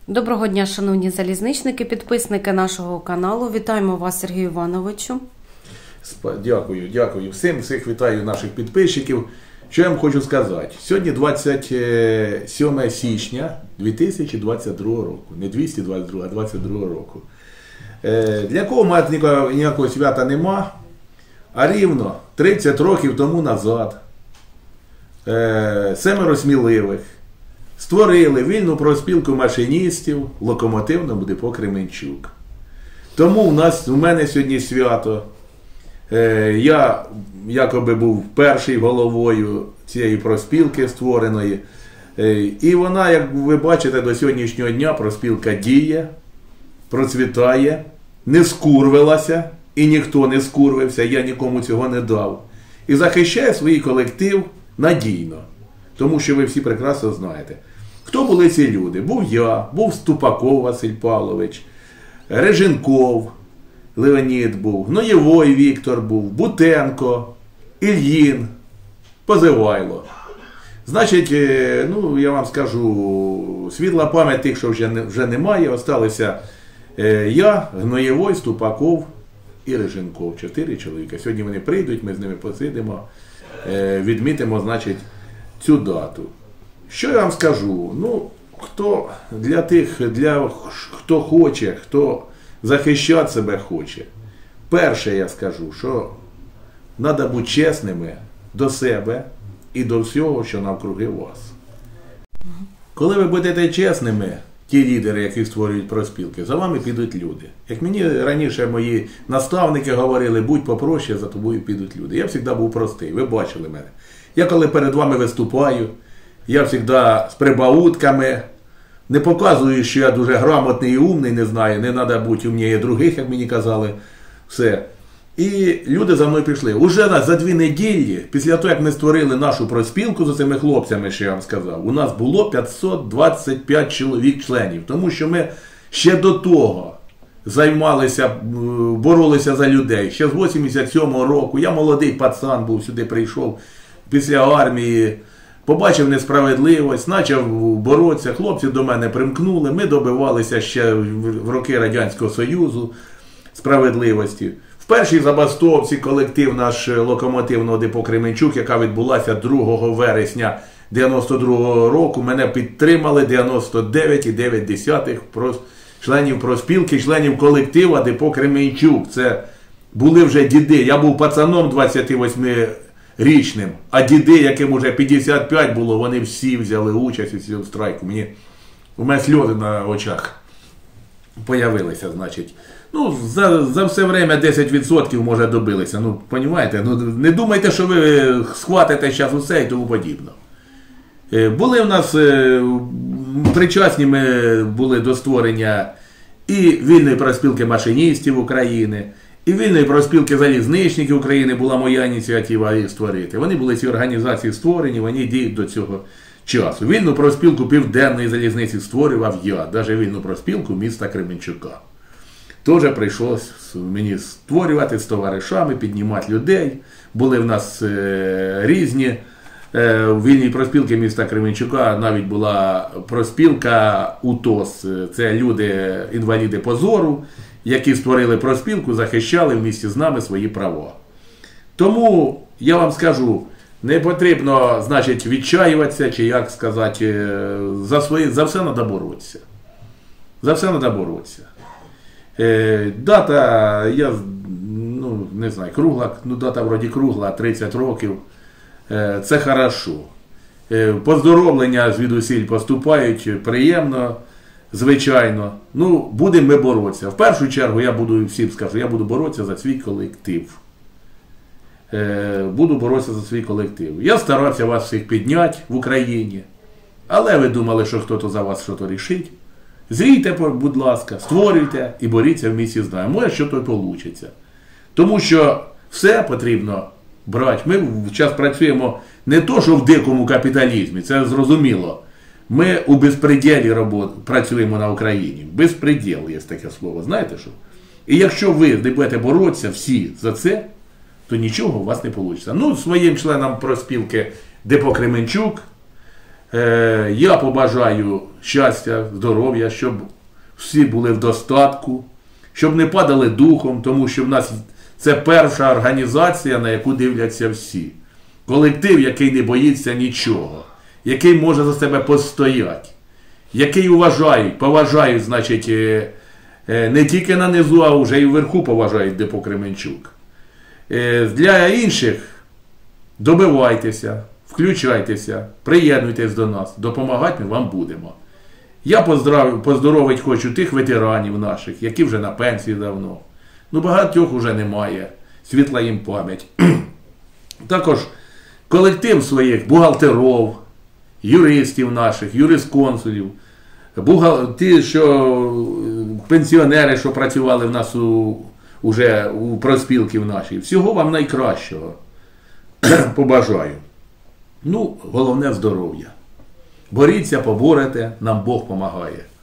Доброго дня, шановні залізничники, підписники нашого каналу. Вітаємо вас, Сергію Івановичу. Дякую всіх вітаю наших підписчиків. Що я вам хочу сказати? Сьогодні 27 січня 2022 року. Не 222, а 22 року. Для кого мати ніякого свята нема, а рівно 30 років тому назад 7 сміливих створили вільну профспілку машиністів в локомотивному депо Кременчук. Тому у мене сьогодні свято. Я якоби був перший головою цієї профспілки створеної. І вона, як ви бачите, до сьогоднішнього дня профспілка діє, процвітає, не скурвилася, і ніхто не скурвився, я нікому цього не дав. І захищає свій колектив надійно. Тому що ви всі прекрасно знаєте. Хто були ці люди? Був я, був Ступаков Василь Павлович, Реженков Леонід був, Гноєвой Віктор був, Бутенко, Ільїн, Позивайло. Значить, я вам скажу, світла пам'ять тих, що вже немає, осталися я, Гноєвой, Ступаков і Реженков. 4 чоловіка. Сьогодні вони прийдуть, ми з ними посидимо, відмітимо, значить, цю дату. Що я вам скажу? Хто хоче, хто захищати себе хоче. Перше я скажу, що треба бути чесними до себе і до всього, що навкруги вас. Коли ви будете чесними, ті лідери, які створюють профспілки, за вами підуть люди. Як мені раніше мої наставники говорили, будь попроще, за тобою підуть люди. Я завжди був простий, ви бачили мене. Я коли перед вами виступаю, я завжди з прибаутками, не показую, що я дуже грамотний і умний, не знаю, не треба бути умніше других, як мені казали, все. І люди за мною пішли. Уже за 2 неділі, після того, як ми створили нашу профспілку з цими хлопцями, що я вам сказав, у нас було 525 чоловік-членів, тому що ми ще до того займалися, боролися за людей. Ще з 87-го року, я молодий пацан був, сюди прийшов після армії, побачив несправедливість, почав боротися, хлопці до мене примкнули, ми добивалися ще в роки Радянського Союзу справедливості. В першій забастовці колектив наш локомотивного депо Кременчук, яка відбулася 2 вересня 92 року, мене підтримали 99,9 членів профспілки, членів колектива депо Кременчук. Це були вже діди, я був пацаном 28-річним, а діди, яким вже 55 було, вони всі взяли участь у цьому страйку. У мене сльози на очах появилися, значить. За все время 10% може добилися. Понімаєте? Не думайте, що ви схватите зараз усе і тому подібно. Були в нас, причасні ми були до створення і вільної профспілки машиністів України, і вільної профспілки залізничників України, була моя ініціатива їх створити. Вони були ці організації створені, вони діють до цього часу. Вільну профспілку Південної залізниці створював я, навіть вільну профспілку міста Кременчука. Теж прийшлося мені створювати з товаришами, піднімати людей. Були в нас різні вільні профспілки міста Кременчука, навіть була профспілка УТОС, це люди-інваліди по зору, які створили профспілку, захищали в місті з нами свої права. Тому я вам скажу, не потрібно, значить, відчаюватися, чи як сказати, за все треба боротися. За все треба боротися. Дата, я не знаю, кругла, дата вроді кругла, 30 років, це хорошо. Поздоровлення звідусіль поступають, приємно, звичайно. Будемо ми боротися. В першу чергу, я буду боротися за свій колектив. Буду боротися за свій колектив. Я старався вас всіх підняти в Україні, але ви думали, що хтось за вас щось рішить. Зрійте, будь ласка, створюйте і боріться в місті з нами. Може, що то й вийде. Тому що все потрібно брати. Ми зараз працюємо не то, що в дикому капіталізмі, це зрозуміло. Ми у безпреділі працюємо на Україні. Безпреділ є таке слово, знаєте що? І якщо ви не будете боротися всі за це, то нічого у вас не вийде. Своїм членам профспілки депо Кременчук Я побажаю щастя, здоров'я, щоб всі були в достатку, щоб не падали духом, тому що в нас це перша організація, на яку дивляться всі. Колектив, який не боїться нічого, який може за себе постояти, який поважають, значить, не тільки на низу, а вже і вверху поважають Депо Кременчук. Для інших добивайтеся, включайтеся, приєднуйтесь до нас, допомагати ми вам будемо. Я поздоровити хочу тих ветеранів наших, які вже на пенсії давно. Ну, багатьох вже немає, світла їм пам'ять. Також колектив своїх бухгалтерів, юристів наших, юрисконсулів, ті, що пенсіонери, що працювали в нас уже у профспілки в нашій. Всього вам найкращого побажаю. Ну, головне здоров'я. Боріться, поборете, нам Бог помагає.